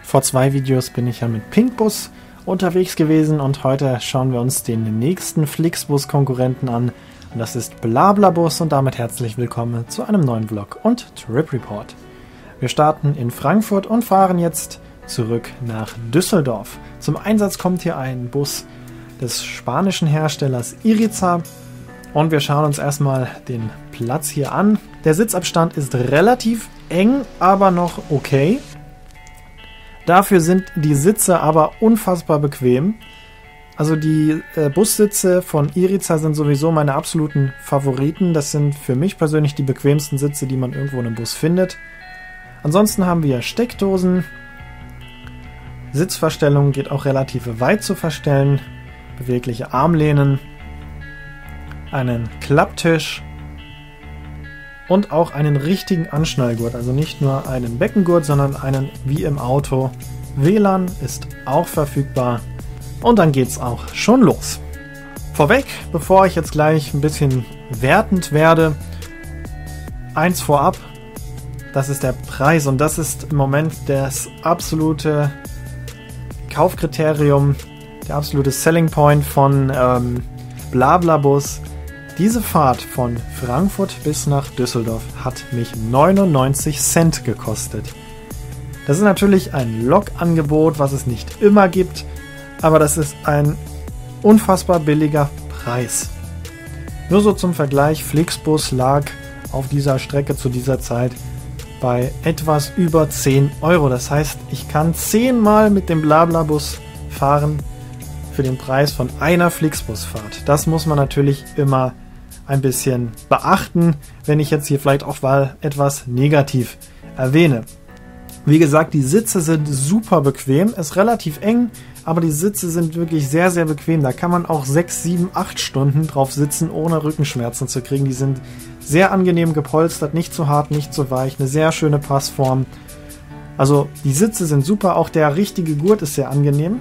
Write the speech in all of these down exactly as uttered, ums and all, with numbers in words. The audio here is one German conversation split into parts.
Vor zwei Videos bin ich ja mit Pinkbus unterwegs gewesen und heute schauen wir uns den nächsten Flixbus-Konkurrenten an. Und das ist Blablabus und damit herzlich willkommen zu einem neuen Vlog und Trip Report. Wir starten in Frankfurt und fahren jetzt zurück nach Düsseldorf. Zum Einsatz kommt hier ein Bus des spanischen Herstellers Irizar und wir schauen uns erstmal den Platz hier an. Der Sitzabstand ist relativ eng, aber noch okay. Dafür sind die Sitze aber unfassbar bequem. Also die äh, Bussitze von Irizar sind sowieso meine absoluten Favoriten. Das sind für mich persönlich die bequemsten Sitze, die man irgendwo in einem Bus findet. Ansonsten haben wir Steckdosen. Sitzverstellung geht auch relativ weit zu verstellen. Bewegliche Armlehnen. Einen Klapptisch. Und auch einen richtigen Anschnallgurt, also nicht nur einen Beckengurt, sondern einen wie im Auto. W L A N ist auch verfügbar und dann geht's auch schon los. Vorweg, bevor ich jetzt gleich ein bisschen wertend werde, eins vorab, das ist der Preis und das ist im Moment das absolute Kaufkriterium, der absolute Selling Point von ähm, Blablabus. Diese Fahrt von Frankfurt bis nach Düsseldorf hat mich neunundneunzig Cent gekostet. Das ist natürlich ein Lokangebot, was es nicht immer gibt, aber das ist ein unfassbar billiger Preis. Nur so zum Vergleich, Flixbus lag auf dieser Strecke zu dieser Zeit bei etwas über zehn Euro. Das heißt, ich kann zehnmal mit dem Blablabus fahren für den Preis von einer Flixbusfahrt. Das muss man natürlich immer ein bisschen beachten, wenn ich jetzt hier vielleicht auch mal etwas negativ erwähne. Wie gesagt, die Sitze sind super bequem, ist relativ eng, aber die Sitze sind wirklich sehr, sehr bequem. Da kann man auch sechs, sieben, acht Stunden drauf sitzen, ohne Rückenschmerzen zu kriegen. Die sind sehr angenehm gepolstert, nicht zu hart, nicht zu weich, eine sehr schöne Passform. Also die Sitze sind super, auch der richtige Gurt ist sehr angenehm.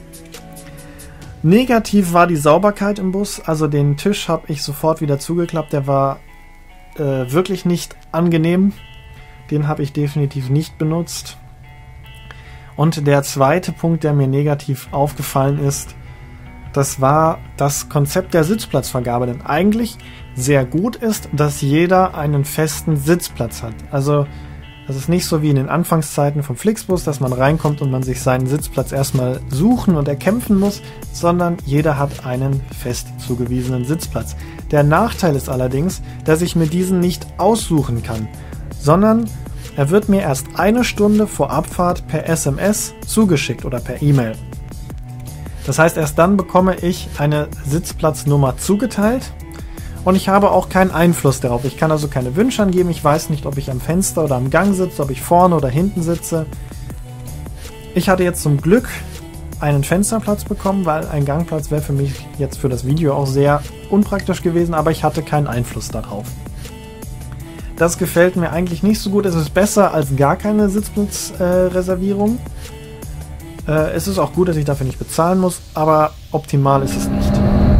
Negativ war die Sauberkeit im Bus, also den Tisch habe ich sofort wieder zugeklappt, der war äh, wirklich nicht angenehm, den habe ich definitiv nicht benutzt. Und der zweite Punkt, der mir negativ aufgefallen ist, das war das Konzept der Sitzplatzvergabe, denn eigentlich sehr gut ist, dass jeder einen festen Sitzplatz hat. Also das ist nicht so wie in den Anfangszeiten vom Flixbus, dass man reinkommt und man sich seinen Sitzplatz erstmal suchen und erkämpfen muss, sondern jeder hat einen fest zugewiesenen Sitzplatz. Der Nachteil ist allerdings, dass ich mir diesen nicht aussuchen kann, sondern er wird mir erst eine Stunde vor Abfahrt per S M S zugeschickt oder per E-Mail. Das heißt, erst dann bekomme ich eine Sitzplatznummer zugeteilt. Und ich habe auch keinen Einfluss darauf. Ich kann also keine Wünsche angeben. Ich weiß nicht, ob ich am Fenster oder am Gang sitze, ob ich vorne oder hinten sitze. Ich hatte jetzt zum Glück einen Fensterplatz bekommen, weil ein Gangplatz wäre für mich jetzt für das Video auch sehr unpraktisch gewesen, aber ich hatte keinen Einfluss darauf. Das gefällt mir eigentlich nicht so gut. Es ist besser als gar keine Sitzplatzreservierung. Äh, äh, es ist auch gut, dass ich dafür nicht bezahlen muss, aber optimal ist es nicht.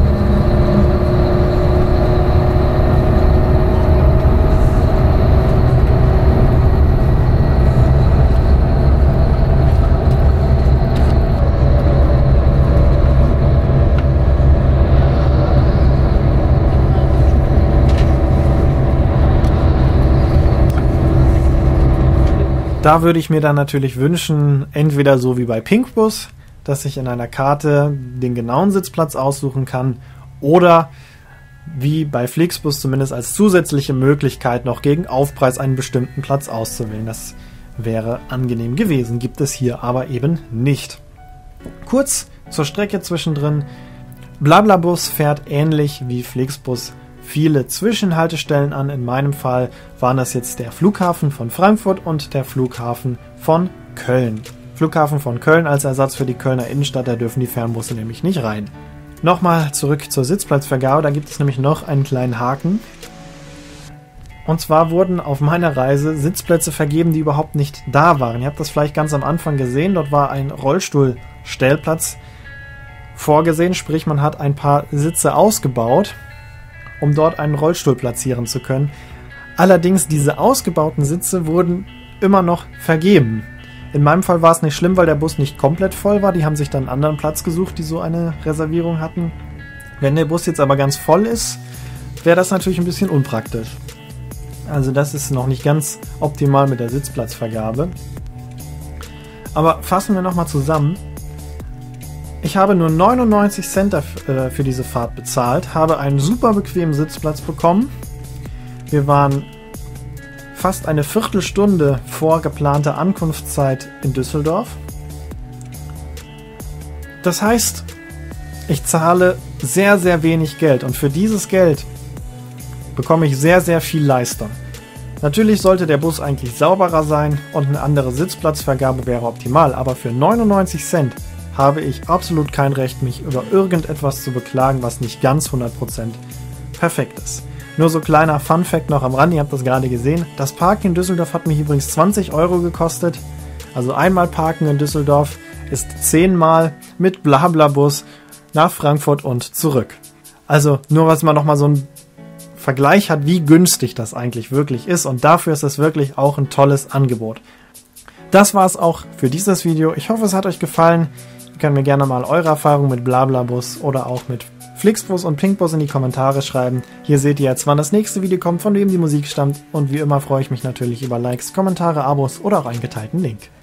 Da würde ich mir dann natürlich wünschen, entweder so wie bei Pinkbus, dass ich in einer Karte den genauen Sitzplatz aussuchen kann, oder wie bei Flixbus zumindest als zusätzliche Möglichkeit noch gegen Aufpreis einen bestimmten Platz auszuwählen. Das wäre angenehm gewesen, gibt es hier aber eben nicht. Kurz zur Strecke zwischendrin. Blablabus fährt ähnlich wie Flixbus viele Zwischenhaltestellen an. In meinem Fall waren das jetzt der Flughafen von Frankfurt und der Flughafen von Köln. Flughafen von Köln als Ersatz für die Kölner Innenstadt, da dürfen die Fernbusse nämlich nicht rein. Nochmal zurück zur Sitzplatzvergabe, da gibt es nämlich noch einen kleinen Haken. Und zwar wurden auf meiner Reise Sitzplätze vergeben, die überhaupt nicht da waren. Ihr habt das vielleicht ganz am Anfang gesehen, dort war ein Rollstuhlstellplatz vorgesehen, sprich man hat ein paar Sitze ausgebaut, um dort einen Rollstuhl platzieren zu können. Allerdings diese ausgebauten Sitze wurden immer noch vergeben. In meinem Fall war es nicht schlimm, weil der Bus nicht komplett voll war. Die haben sich dann einen anderen Platz gesucht, die so eine Reservierung hatten. Wenn der Bus jetzt aber ganz voll ist, wäre das natürlich ein bisschen unpraktisch. Also das ist noch nicht ganz optimal mit der Sitzplatzvergabe. Aber fassen wir nochmal zusammen. Ich habe nur neunundneunzig Cent für diese Fahrt bezahlt, habe einen super bequemen Sitzplatz bekommen. Wir waren fast eine Viertelstunde vor geplanter Ankunftszeit in Düsseldorf. Das heißt, ich zahle sehr, sehr wenig Geld und für dieses Geld bekomme ich sehr, sehr viel Leistung. Natürlich sollte der Bus eigentlich sauberer sein und eine andere Sitzplatzvergabe wäre optimal, aber für neunundneunzig Cent habe ich absolut kein Recht, mich über irgendetwas zu beklagen, was nicht ganz hundert Prozent perfekt ist. Nur so kleiner Fun-Fact noch am Rand, ihr habt das gerade gesehen. Das Parken in Düsseldorf hat mich übrigens zwanzig Euro gekostet. Also einmal parken in Düsseldorf ist zehnmal mit Blabla-Bus nach Frankfurt und zurück. Also nur, was man nochmal so einen Vergleich hat, wie günstig das eigentlich wirklich ist. Und dafür ist es wirklich auch ein tolles Angebot. Das war es auch für dieses Video. Ich hoffe, es hat euch gefallen. Ihr könnt mir gerne mal eure Erfahrungen mit Blabla-Bus oder auch mit Flixbus und Pinkbus in die Kommentare schreiben. Hier seht ihr jetzt, wann das nächste Video kommt, von wem die Musik stammt. Und wie immer freue ich mich natürlich über Likes, Kommentare, Abos oder auch einen geteilten Link.